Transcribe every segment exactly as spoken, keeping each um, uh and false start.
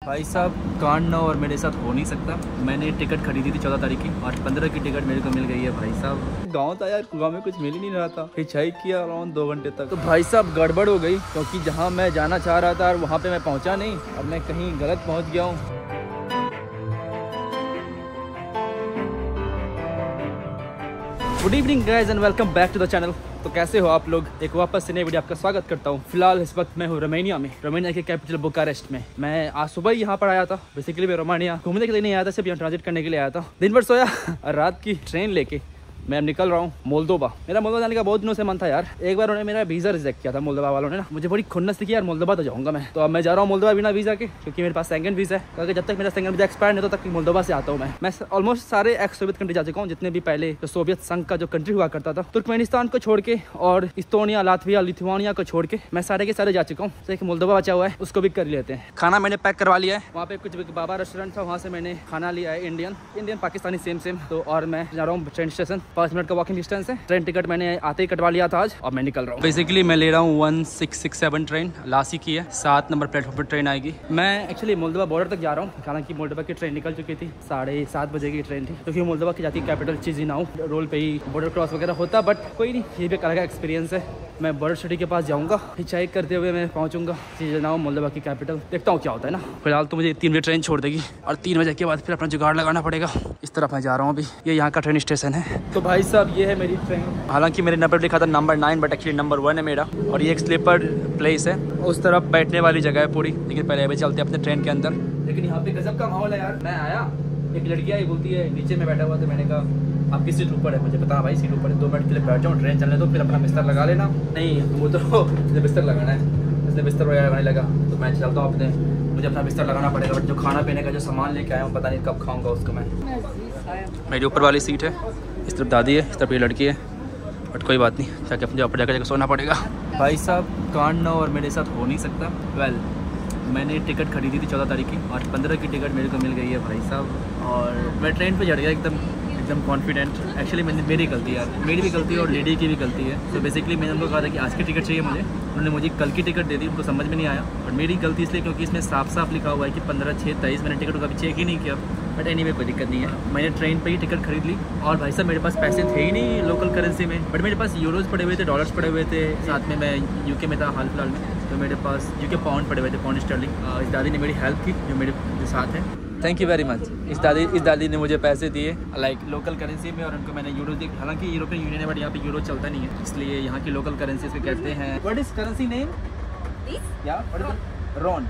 भाई साहब कांड ना और मेरे साथ हो नहीं सकता। मैंने टिकट खरीदी थी चौदह तारीख की और पंद्रह की टिकट मेरे को मिल गई है। भाई साहब गांव था यार, गांव में कुछ मिल ही नहीं रहा था। हिचहाइक किया अराउंड दो घंटे तक। तो भाई साहब गड़बड़ हो गई क्योंकि जहां मैं जाना चाह रहा था वहां पे मैं पहुंचा नहीं। अब मैं कहीं गलत पहुंच गया हूँ। Good evening guys and welcome back to the channel. तो कैसे हो आप लोग? एक वापस से नई वीडियो आपका स्वागत करता हूँ। फिलहाल इस वक्त मैं हूँ रोमानिया में, रोमानिया के कैपिटल बुकारेस्ट में। मैं आज सुबह ही यहाँ पर आया था। बेसिकली मैं रोमानिया घूमने के लिए नहीं आया था, सिर्फ यहाँ ट्रांजिट करने के लिए आया था। दिन भर सोया और रात की ट्रेन लेके मैं अब निकल रहा हूँ मोल्दोवा। मेरा मोल्दोवा जाने का बहुत दिनों से मन था यार। एक बार उन्होंने मेरा वीज़ा रिजेक्ट किया था मोल्दोवा वालों ने ना। मुझे बड़ी खुन्नस थी कि यार मोल्दोवा तो जाऊँगा मैं। तो अब मैं जा रहा हूँ मोल्दोवा बिना वीज़ा के, क्योंकि मेरे पास सेकंड वीज़ा है। क्योंकि जब तक मेरा सेकंड वीज़ा एक्सपायर नहीं होता तक मोल्दोवा से आता हूँ मैं। मैं ऑलमोस्ट सारे एक्स सोवियत कंट्री जा चुका हूँ, जितने भी पहले जो सोवियत संघ का जो कंट्री हुआ करता था। तुर्कमेनिस्तान को छोड़ के और इस्तोनिया, लातविया, लिथुआनिया को छोड़ के मैं सारे के सारे जा चुका हूँ। तो एक मोल्दोवा बचा हुआ है, उसको भी कर लेते हैं। खाना मैंने पैक करवा लिया है। वहाँ पे कुछ बाबा रेस्टोरेंट था, वहाँ से मैंने खाना लिया है। Indian Indian Pakistani same same. तो और मैं जा रहा हूँ ट्रेन स्टेशन, पाँच मिनट का वॉकिंग डिस्टेंस है। ट्रेन टिकट मैंने आते ही कटवा लिया था आज और मैं निकल रहा हूँ। बेसिकली मैं ले रहा हूँ one six six seven train, लासी की है। सात नंबर प्लेटफॉर्म पर ट्रेन आएगी। मैं एक्चुअली मोल्दोवा बॉर्डर तक जा रहा हूँ। हालांकि मोल्दोवा की ट्रेन निकल चुकी थी, साढ़े सात बजे की ट्रेन थी, क्योंकि मोल्दोवा की जाती कैपिटल चिज़िनाऊ। रोल पे ही बॉर्डर क्रॉस वगैरह होता, बट कोई नहीं, ये भी एक अलग का एक्सपीरियंस है। मैं बॉर्डर सिटी के पास जाऊँगा, हिचहाइक करते हुए मैं पहुँचूंगा चिज़िनाऊ, मोल्दोवा की कैपिटल। देखता हूँ क्या होता है ना। फिलहाल तो मुझे तीन बजे ट्रेन छोड़ देगी और तीन बजे के बाद फिर अपना जुगाड़ लगाना पड़ेगा। इस तरफ मैं जा रहा हूँ अभी। ये यहाँ का ट्रेन स्टेशन है। तो भाई साहब ये है मेरी ट्रेन। हालांकि मेरे नंबर लिखा था number nine, but actually number one है मेरा। और ये एक स्लीपर प्लेस है, उस तरफ बैठने वाली जगह है पूरी। लेकिन पहले अभी चलते हैं अपने ट्रेन के अंदर। लेकिन यहाँ पे गजब का माहौल है यार। मैं आया, एक लड़की आई, बोलती है नीचे में बैठा हुआ था। मैंने कहा आपकी सीट ऊपर है। मुझे पता भाई सीट ऊपर है, दो मिनट के लिए बैठ जाऊँ, ट्रेन चलने दो, फिर अपना बिस्तर लगा लेना। नहीं वो तो मुझे बिस्तर लगाना है, इसलिए बिस्तर वगैरह लगाने लगा। तो मैं चलता हूँ अपने, मुझे अपना बिस्तर लगाना पड़ेगा। बट जो खाना पीने का जो सामान लेके आया हूँ, पता नहीं कब खाऊंगा उसको मैं। मेरी ऊपर वाली सीट है, इस तरफ दादी है, इस तरफ ये लड़की है। बट कोई बात नहीं, जाके अपने ऊपर जाकर सोना पड़ेगा। भाई साहब कांड ना और मेरे साथ हो नहीं सकता। वेल well, मैंने टिकट खरीदी थी चौदह तारीख की और पंद्रह की टिकट मेरे को मिल गई है भाई साहब। और मैं ट्रेन पे चढ़ गया एकदम एकदम कॉन्फिडेंट। एक्चुअली मैंने मेरी गलती यार, मेरी भी गलती है और लेडी की भी गलती है। तो बेसिकली मैंने उनको कहा था कि आज की टिकट चाहिए मुझे, उन्होंने मुझे कल की टिकट दे दी। उनको समझ में नहीं आया। और मेरी गलती इसलिए क्योंकि इसमें साफ साफ लिखा हुआ है कि पंद्रह छः तेईस। मैंने टिकट को कभी चेक ही नहीं किया। बट एनीवे कोई दिक्कत नहीं है। मैंने ट्रेन पे ही टिकट खरीद ली। और भाई साहब मेरे पास पैसे थे ही नहीं लोकल करेंसी में, बट मेरे पास यूरोज़ पड़े हुए थे, डॉलर्स पड़े हुए थे। साथ में मैं यूके में था हाल फिलहाल में, तो मेरे पास यूके पाउंड पड़े हुए थे, पाउंड स्टर्लिंग। इस दादी ने मेरी हेल्प की जो मेरे जो साथ है। Thank you very much. इस दादी इस दादी ने मुझे पैसे दिए लाइक लोकल करेंसी में, और उनको मैंने यूरो दी। हालांकि यूरोपियन यूनियन है बट यहाँ पे यूरो चलता नहीं है, इसलिए यहाँ की लोकल करेंसी से कहते हैं। What is currency name? या रॉन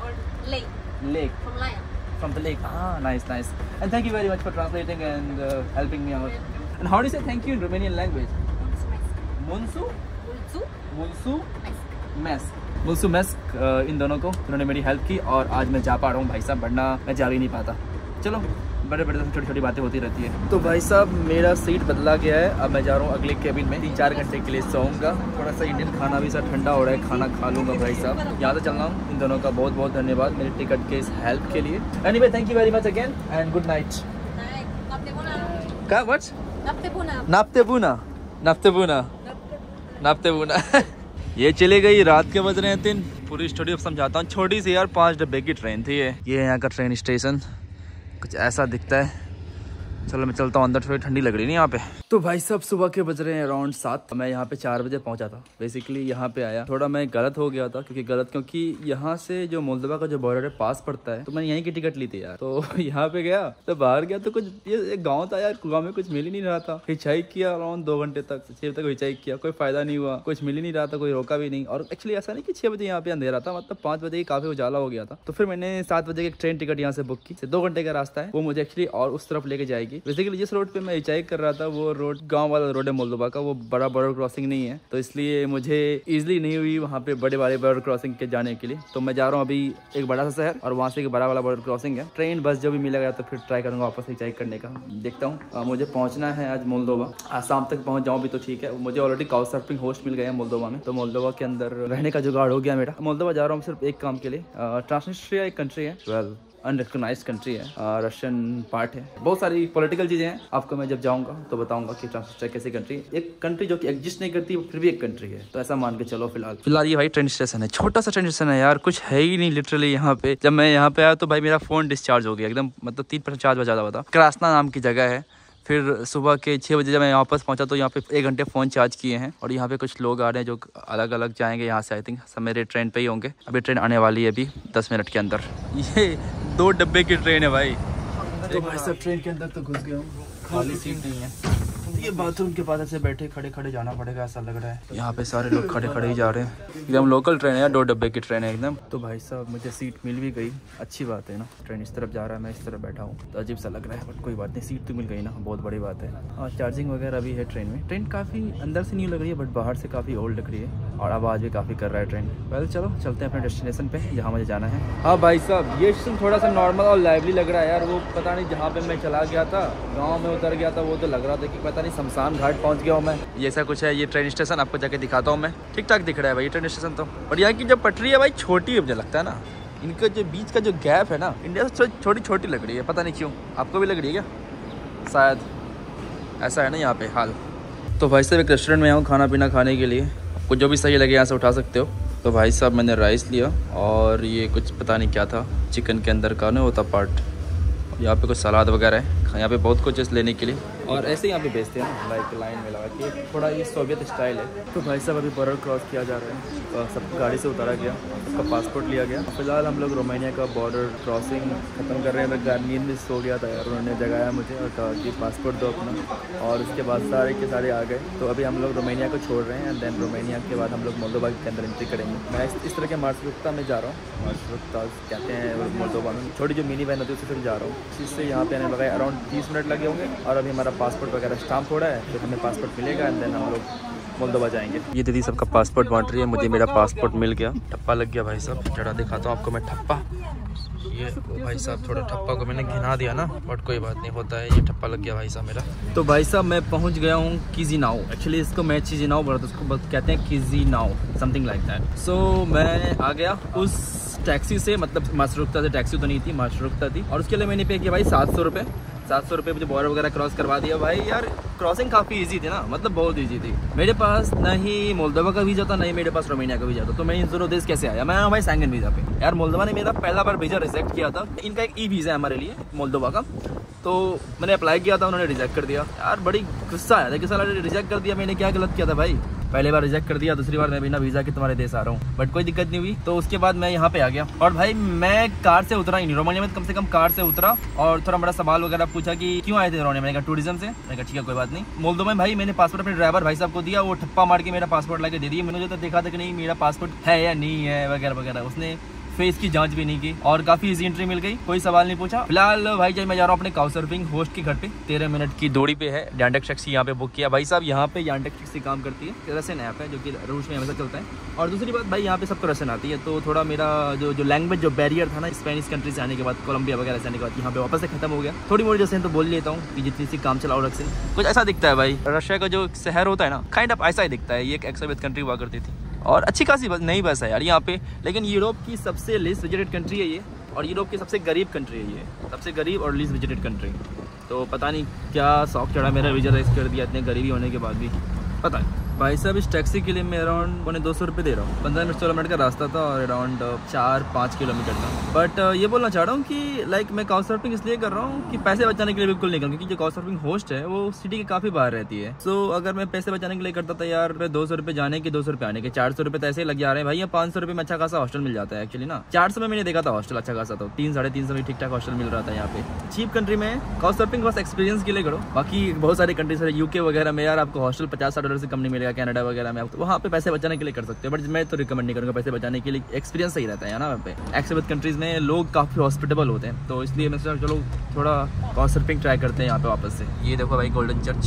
लेक लेक from the lake. Ah, nice, nice. And thank you very much for translating and uh, helping me out. And how do you say thank you in Romanian language? Mulțu? Mulțu? Mulțu? Mesk. Mulțu mesk इन दोनों को, उन्होंने मेरी help की और आज मैं जा पा रहा हूँ भाई साहब, वरना मैं जा भी नहीं पाता। चलो बड़े बड़े छोटी छोटी बातें होती रहती है। तो भाई साहब मेरा सीट बदला गया है। अब मैं जा रहा हूँ अगले केबिन में, तीन चार घंटे के लिए सोऊंगा। थोड़ा सा इंडियन खाना भी सर ठंडा हो रहा है, खाना खा लूँगा भाई साहब। यहाँ से चल रहा हूँ। इन दोनों का बहुत बहुत धन्यवाद मेरे टिकट के इस हेल्प के लिए। Anyway thank you very much again and good night. क्या व्हाट्स? नाप्ते बुना नाप्ते बुना नाप्ते बुना। ये चले गई, रात के बज रहे हैं तीन। पूरी स्टोरी अब समझाता हूँ। छोटी सी यार पाँच डब्बे की ट्रेन थी ये। ये यहाँ का ट्रेन स्टेशन कुछ ऐसा दिखता है। चलो मैं चलता हूँ अंदर, थोड़ी ठंडी लग रही नहीं यहाँ पे। तो भाई साहब सुबह के बज रहे हैं अराउंड सात। मैं यहाँ पे चार बजे पहुँचा था। बेसिकली यहाँ पे आया, थोड़ा मैं गलत हो गया था। क्योंकि गलत क्योंकि यहाँ से जो मोल्दोवा का जो बॉर्डर है पास पड़ता है, तो मैंने यहीं की टिकट ली थी यार। तो यहाँ पे गया तो बाहर गया तो कुछ ये एक गाँव था यार, गाँव में कुछ मिल ही नहीं रहा था। हिचहाइक किया अराउंड दो घंटे तक, छः तक हिचहाइक किया, कोई फायदा नहीं हुआ, कुछ मिल ही नहीं रहा था, कोई रोका भी नहीं। और एक्चुअली ऐसा नहीं कि छः बजे यहाँ पे अंधेरा था, मतलब पाँच बजे काफी उजाला हो गया था। तो फिर मैंने सात बजे की एक ट्रेन टिकट यहाँ से बुक की। दो घंटे का रास्ता है वो, मुझे एक्चुअली और उस तरफ लेके जाएगी। बेसिकली जिस रोड पे मैं हिचहाइक कर रहा था वो रोड गांव वाला रोड है मोल्दोवा का, वो बड़ा बॉर्डर क्रॉसिंग नहीं है। तो इसलिए मुझे इजीली नहीं हुई वहाँ पे बड़े बड़े बॉर्डर क्रॉसिंग के जाने के लिए। तो मैं जा रहा हूँ अभी एक बड़ा सा शहर और वहाँ से एक बड़ा वाला बॉर्डर क्रॉसिंग है। ट्रेन बस जो भी मिलेगा तो फिर ट्राई करूँगा वापस हिचहाइक करने का। देखता हूँ। मुझे पहुँचना है आज मोल्दोवा। आज शाम तक पहुँच जाऊँ भी तो ठीक है। मुझे ऑलरेडी काउच सर्फिंग होस्ट मिल गया है मोल्दोवा में, तो मोल्दोवा के अंदर रहने का जुगाड़ हो गया मेरा। मोल्दोवा जा रहा हूँ सिर्फ एक काम के लिए। ट्रांसनिस्ट्रिया एक कंट्री है। वेल अनरिकग्नाइज कंट्री है, रशियन पार्ट है, बहुत सारी पॉलिटिकल चीज़ें हैं। आपको मैं जब जाऊँगा तो बताऊँगा कि ट्रांसनिस्ट्रिया कैसी कंट्री, एक कंट्री जो कि एग्जिस्ट नहीं करती फिर भी एक कंट्री है, तो ऐसा मान के चलो। फिलहाल फिलहाल ये भाई ट्रेन स्टेशन है, छोटा सा ट्रेन स्टेशन है यार, कुछ है ही नहीं लिटरली यहाँ पे। जब मैं यहाँ पे आया तो भाई मेरा फ़ोन डिस्चार्ज हो गया एकदम, मतलब तीन परसेंट चार्ज बचा हुआ था। क्रासना नाम की जगह है। फिर सुबह के छः बजे जब मैं यहाँ वापस पहुँचा तो यहाँ पे एक घंटे फ़ोन चार्ज किए हैं। और यहाँ पे कुछ लोग आ रहे हैं जो अलग अलग जाएंगे यहाँ से, आई थिंक सब मेरे ट्रेन पे ही होंगे। अभी ट्रेन आने वाली है अभी दस मिनट के अंदर। ये दो डब्बे की ट्रेन है भाई। तो भाई सब ट्रेन के अंदर तो घुस गया हूँ, खाली सीट नहीं है। ये बाथरूम के पास ऐसे बैठे खड़े खड़े जाना पड़ेगा ऐसा लग रहा है। यहाँ पे सारे लोग खड़े खड़े ही जा रहे हैं, एकदम लोकल ट्रेन है, दो डब्बे की ट्रेन है एकदम। तो भाई साहब मुझे सीट मिल भी गई, अच्छी बात है ना। ट्रेन इस तरफ जा रहा है, मैं इस तरफ बैठा हूँ तो अजीब सा लग रहा है, बट कोई बात नहीं, सीट तो मिल गई ना, बहुत बड़ी बात है। और चार्जिंग वगैरह भी है ट्रेन में। ट्रेन काफ़ी अंदर से न्यू लग रही है बट बाहर से काफ़ी ओल्ड लग रही है और आवाज़ भी काफ़ी कर रहा है ट्रेन। वेल चलो चलते हैं अपने डेस्टिनेशन पे जहाँ मुझे जाना है। हाँ भाई साहब ये स्टेशन थोड़ा सा नॉर्मल और लाइवली लग रहा है यार। वो पता नहीं जहाँ पे मैं चला गया था, गाँव में उतर गया था, वो तो लग रहा था कि पता नहीं शमशान घाट पहुँच गया हूँ मैं। ये ऐसा कुछ है ये ट्रेन स्टेशन, आपको जाके दिखाता हूँ मैं। ठीक ठाक दिख रहा है भाई ट्रेन स्टेशन तो। और यहाँ की जो पटरी है भाई छोटी है, मुझे लगता है ना, इनका जो बीच का जो गैप है ना इंडिया से छोटी छोटी लग रही है, पता नहीं क्यों। आपको भी लग रही है क्या? शायद ऐसा है ना यहाँ पे हाल। तो भाई साहब एक रेस्टोरेंट में आऊँ खाना पीना खाने के लिए, आपको जो भी सही लगे यहाँ से उठा सकते हो। तो भाई साहब मैंने राइस लिया और ये कुछ पता नहीं क्या था, चिकन के अंदर का नहीं होता पार्ट। यहाँ पे कुछ सलाद वगैरह है, यहाँ पे बहुत कुछ है लेने के लिए। और ऐसे यहाँ पे बेचते हैं ना, लाइक लाइन में लगा के, थोड़ा ये सोवियत स्टाइल है। तो भाई साहब अभी बॉर्डर क्रॉस किया जा रहा है, तो सब गाड़ी से उतारा गया, सबका पासपोर्ट लिया गया। फिलहाल हम लोग रोमानिया का बॉर्डर क्रॉसिंग खत्म कर रहे हैं। मैं गार्नियर में सो गया था यार, उन्होंने जगाया मुझे और कहा कि पासपोर्ट दो अपना, और उसके बाद सारे के सारे आ गए। तो अभी हम लोग रोमानिया को छोड़ रहे हैं एंड देन रोमानिया के बाद हम लोग मोल्दोवा के अंदर एंट्री करेंगे। मैं इस तरह के मार्शरुक्ता में जा रहा हूँ, मार्शरुक्ता कहते हैं मोल्दोवा में, छोटी जो मिनी वैन होती है उससे फिर जा रहा हूँ। इससे यहाँ पे आने लगा अराउंड तीस मिनट लगे होंगे और अभी हमारा पासपोर्ट वगैरह स्टाम्प हो रहा है, फिर हमें पासपोर्ट मिलेगा एंड देन हम लोग मोल्दोवा जाएंगे। ये दीदी सबका पासपोर्ट बांट रही है, मुझे मेरा पासपोर्ट मिल गया, ठप्पा लग गया भाई साहब। जरा दिखाता हूँ आपको मैं ठप्पा। ये भाई साहब थोड़ा ठप्पा को मैंने घिना दिया ना, बट कोई बात नहीं, होता है। ये ठप्पा लग गया भाई साहब मेरा। तो भाई साहब मैं पहुंच गया हूँ किजीनाओ, एक्चुअली इसको मैं चिजिनाओ बोलता हूँ, उसको कहते हैं Chisinau, something like that. So मैं आ गया उस टैक्सी से, मतलब मार्शरुक्ता से, टैक्सी तो नहीं थी मार्शरुक्ता थी, और उसके लिए मैंने पे किया भाई सात सौ रुपये सात सौ रुपये मुझे बॉर्डर वगैरह क्रॉस करवा दिया भाई। यार क्रॉसिंग काफ़ी इजी थी ना, मतलब बहुत इजी थी। मेरे पास ना ही मोल्दोवा का वीज़ा था, ना ही मेरे पास रोमानिया का वीज़ा था, तो मैं इन दोनों देश कैसे आया? मैं आया भाई शेंगन वीज़ा पे। यार मोल्दोवा ने मेरा पहला बार वीज़ा रिजेक्ट किया था, इनका एक ई वीज़ा है हमारे लिए मोल्दोवा का, तो मैंने अप्लाई किया था, उन्होंने रिजेक्ट कर दिया। यार बड़ी गुस्सा आया था कि साला रिजेक्ट कर दिया, मैंने क्या गलत किया था भाई? पहले बार रिजेक्ट कर दिया, दूसरी बार मैं बिना वीज़ा के तुम्हारे देश आ रहा हूँ, बट कोई दिक्कत नहीं हुई। तो उसके बाद मैं यहाँ पे आ गया और भाई मैं कार से उतरा ही नहीं, रोमानिया में कम से कम कार से उतरा और थोड़ा बड़ा सवाल वगैरह पूछा कि क्यों आए थे रोमानिया। मैंने कहा टूरिज्म से। मैंने कहा ठीक है कोई बात नहीं। मोल्दोवा में भाई मैंने पासपोर्ट अपने ड्राइवर भाई साहब को दिया, वो ठप्पा मार के मेरा पासपोर्ट ला के दे दिया। मैंने जो तो देखा था कि नहीं मेरा पासपोर्ट है या नहीं है वगैरह वगैरह, उसने फेस की जांच भी नहीं की और काफी इजी एंट्री मिल गई, कोई सवाल नहीं पूछा। फिलहाल भाई जब मैं जा रहा हूँ अपने काउचसर्फिंग होस्ट के घर पे, तेरह मिनट की दूरी पे है। यानडेक्स टैक्सी यहाँ पे बुक किया भाई साहब। यहाँ पे यानडेक्स टैक्सी काम करती है, रशियन ऐप है जो कि रूस में हमेशा चलता है। और दूसरी बात भाई यहाँ पे सबको रशियन आती है, तो थोड़ा मेरा जो जो लैंग्वेज जो बैरियर था ना स्पेनिश कंट्री से आने के बाद, कोलंबिया वगैरह से आने के बाद, यहाँ पे वापस से खत्म हो गया। थोड़ी मोड़ी रशियन तो बोल लेता हूँ कि जितनी सी काम चलाओ रशियन, कुछ ऐसा दिखता है भाई। रशिया का जो शहर होता है ना काइंड ऑफ ऐसा ही दिखता है। ये एक एक्स सोवियत कंट्री हुआ करती थी और अच्छी खासी नई बस है यार यहाँ पे, लेकिन यूरोप की सबसे लीस्ट विजिटेड कंट्री है ये, और यूरोप की सबसे गरीब कंट्री है ये, सबसे गरीब और लीस्ट विजिटेड कंट्री। तो पता नहीं क्या शौक चढ़ा मेरा वीज़ा रेस कर दिया इतने गरीबी होने के बाद भी, पता नहीं। भाई साहब इस टैक्सी के लिए मैं अराउंड पौने दो सौ रुपये दे रहा हूँ। पंद्रह मिनट सोलह मिनट का रास्ता था और अराउंड चार पाँच किलोमीटर था। बट ये बोलना चाह रहा हूँ कि लाइक मैं काउचसर्फिंग इसलिए कर रहा हूँ कि पैसे बचाने के लिए बिल्कुल नहीं करूँ, क्योंकि जो काउचसर्फिंग होस्ट है वो सिटी के काफ़ी बाहर रहती है। सो so, अगर मैं पैसे बचाने के लिए करता था यार, दो सौ रुपये जाने के, दो सौ रुपये आने के, चार सौ रुपये तो ऐसे ही लग जा रहे हैं भाई। यहाँ पाँच सौ रुपये में अच्छा खासा हॉस्टल मिल जाता है एक्चुअली ना। चार सौ में मैंने देखा था हॉस्टल अच्छा खासा, तो तीन साढ़े तीन सौ में ठीक ठाक हॉस्टल मिल रहा था यहाँ पे। चीप कंट्री में काउचसर्फिंग बस एक्सपीरियंस के लिए करो, बाकी बहुत सारी कंट्रीज है यूके वगैरह में यार आपको हॉस्टल पचास साठ डॉलर से कम नहीं मिलेगा, कनाडा वगैरह में तो वहाँ पे पैसे बचाने के लिए कर सकते हो। बट मैं तो रिकमेंड नहीं करूँगा पैसे बचाने के लिए, एक्सपीरियंस सही रहता है ना वहाँ पे। एक्स कंट्रीज में लोग काफ़ी हॉस्पिटेबल होते हैं, तो इसलिए मैं सोचा चलो थोड़ा काउचसर्फिंग ट्राई करते हैं यहाँ पे वापस से। ये देखो भाई गोल्डन चर्च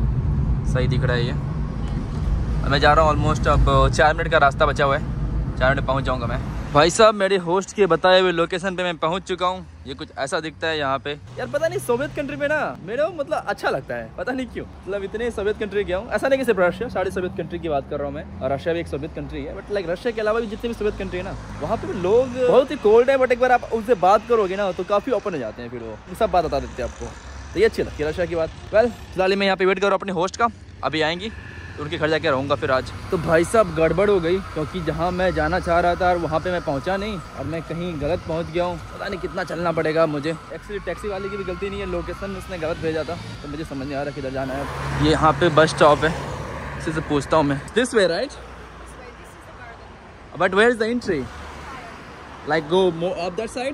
सही दिख रहा है ये। मैं जा रहा हूँ ऑलमोस्ट, अब चार मिनट का रास्ता बचा हुआ है, चार मिनट पहुँच जाऊँगा मैं। भाई साहब मेरे होस्ट के बताए हुए लोकेशन पे मैं पहुंच चुका हूँ। ये कुछ ऐसा दिखता है यहाँ पे। यार पता नहीं सोवियत कंट्री में ना मेरे को मतलब अच्छा लगता है, पता नहीं क्यों। मतलब इतने सोवियत कंट्री गया हूँ, ऐसा नहीं कि सिर्फ रशिया, सारी सोवियत कंट्री की बात कर रहा हूँ मैं। और रशिया भी एक सोवियत कंट्री है, बट लाइक रशिया के अलावा भी जितने भी सोवियत कंट्री है ना, वहाँ पे लोग बहुत ही कोल्ड है, बट एक बार आप उनसे बात करोगे ना तो काफी ओपन हो जाते हैं, फिर वो सब बात बता देते हैं आपको। तो ये अच्छी लगती है रशिया की बात। वेल फिलहाल मैं यहाँ पे वेट कर रहा हूँ अपने होस्ट का, अभी आएंगी तो उनके घर जाके रहूँगा फिर आज। तो भाई साहब गड़बड़ हो गई, क्योंकि जहाँ मैं जाना चाह रहा था और वहाँ पे मैं पहुँचा नहीं और मैं कहीं गलत पहुँच गया हूँ। पता नहीं कितना चलना पड़ेगा मुझे। एक्चुअली टैक्सी वाले की भी गलती नहीं है, लोकेशन उसने गलत भेजा था तो मुझे समझ नहीं आ रहा किधर जाना है। ये यहाँ पे बस स्टॉप है, इसी से पूछता हूँ मैं। This way right, but where is the entry? Like go more up that side.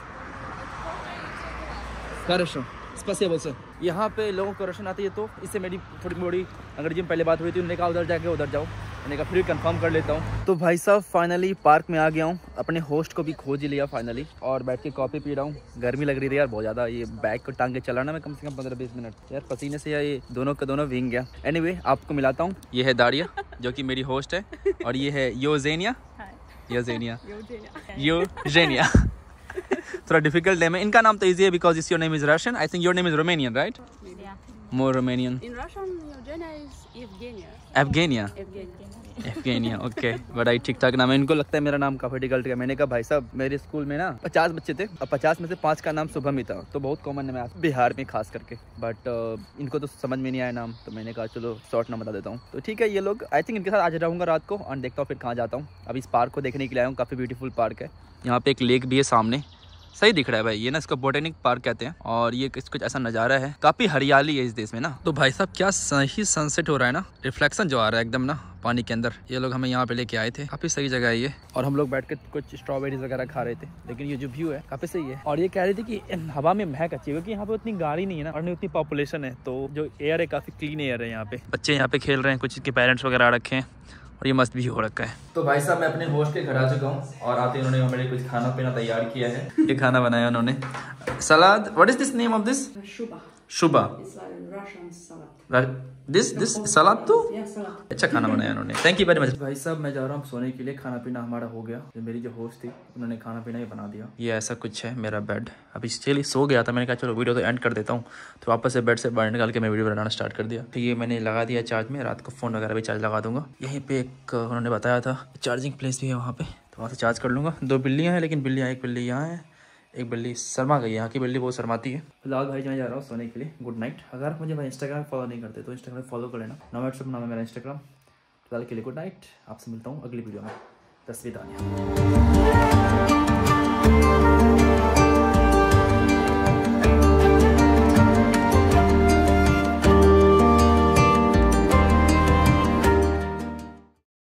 Хорошо, спасибо sir. यहाँ पे लोगों को रशन आती है तो इससे मेरी थोड़ी मोड़ी अंग्रेजी में पहले बात हुई थी, उन्होंने कहा उधर जाके उधर जाओ, मैंने कहा फिर कंफर्म कर लेता हूँ। तो भाई साहब फाइनली पार्क में आ गया हूँ, अपने होस्ट को भी खोज ही लिया फाइनली और बैठ के कॉफ़ी पी रहा हूँ। गर्मी लग रही थी यार बहुत ज़्यादा, ये बैग को टांग के चलाना मैं कम से कम पंद्रह बीस मिनट यार, पसीने से यार ये दोनों का दोनों भींग गया। एनीवे आपको मिलाता हूँ, ये है दारिया जो कि मेरी होस्ट है और ये है योजेनिया। योजेनिया योजेनिया थोड़ा डिफिकल्ट नेम है, इनका नाम तो इजी है because is your name is Russian. I think your name is Romanian right? More Romanian. In Russian, Eugenia is Evgenia. Evgenia Evgenia. Evgenia okay, बड़ा ही ठीक ठाक नाम है। इनको लगता है मेरा नाम काफी डिफिकल्ट है। मैंने कहा भाई साहब मेरे स्कूल में ना पचास बच्चे थे और पचास में से पाँच का नाम शुभम ही था, तो बहुत कॉमन नाम है बिहार में खास करके, बट uh, इनको तो समझ में नहीं आया नाम, तो मैंने कहा चलो शॉर्ट नाम बता देता हूँ। तो ठीक है ये लोग, आई थिंक इनके साथ आज रहूँगा रात को और देखता हूँ फिर कहाँ जाता हूँ। अभी इस पार्क को देखने के लिए आया हूँ, काफ़ी ब्यूटीफुल पार्क है। यहाँ पे एक लेक भी है सामने, सही दिख रहा है भाई। ये ना इसको बोटेनिक पार्क कहते हैं और ये कुछ ऐसा नज़ारा है, काफ़ी हरियाली है इस देश में ना। तो भाई साहब क्या सही सनसेट हो रहा है ना, रिफ्लेक्शन जो आ रहा है एकदम ना पानी के अंदर। ये लोग हमें यहाँ पे लेके आए थे, काफ़ी सही जगह है ये। और हम लोग बैठ के कुछ स्ट्रॉबेरीज वगैरह खा रहे थे, लेकिन ये जो व्यू है काफ़ी सही है। और ये कह रहे थे कि हवा में महक अच्छी है, क्योंकि यहाँ पे उतनी गाड़ी नहीं है ना और नहीं उतनी पॉपुलेशन है, तो जो एयर है काफ़ी क्लीन एयर है यहाँ पे। बच्चे यहाँ पे खेल रहे हैं, कुछ इनके पेरेंट्स वगैरह आ रखे हैं और ये मस्त भी हो रखा है। तो भाई साहब मैं अपने होस्ट के घर आ चुका हूँ और आते उन्होंने मेरे कुछ खाना पीना तैयार किया है। ये खाना बनाया उन्होंने, salad. What is this name of this? Shuba. Shuba. It's like Russian salad. This this salad तो Yeah, salad. अच्छा खाना बनाया उन्होंने, थैंक यू वेरी मच। भाई साहब मैं जा रहा हूँ सोने के लिए, खाना पीना हमारा हो गया। ये मेरी जो होस्ट थी उन्होंने खाना पीना ही बना दिया। ये ऐसा कुछ है मेरा बेड, अभी चलिए सो गया था, मैंने कहा चलो वीडियो तो एंड कर देता हूँ, तो वापस से बेड से बाहर निकाल के मैं वीडियो बनाना स्टार्ट कर दिया। तो ये मैंने लगा दिया चार्ज में, रात को फ़ोन वगैरह भी चार्ज लगा दूंगा। यहीं पे एक उन्होंने बताया था चार्जिंग प्लेस भी है वहाँ पे, तो वहाँ से चार्ज कर लूँगा। दो बिल्लियाँ हैं, लेकिन बिल्लियाँ एक बिल्ली यहाँ है, एक बिल्ली शर्मा गई, यहाँ की बिल्ली बहुत शर्माती है। फिलहाल भाई मैं जा रहा हूँ सोने के लिए, गुड नाइट। अगर आप मुझे भाई इंस्टाग्राम फॉलो नहीं करते तो इंस्टाग्राम फॉलो कर लेना, नौ व्हाट्सएप नाम है मेरा इंस्टाग्राम। फिलहाल के लिए गुड नाइट, आपसे मिलता हूँ अगली वीडियो में। तस्वीर।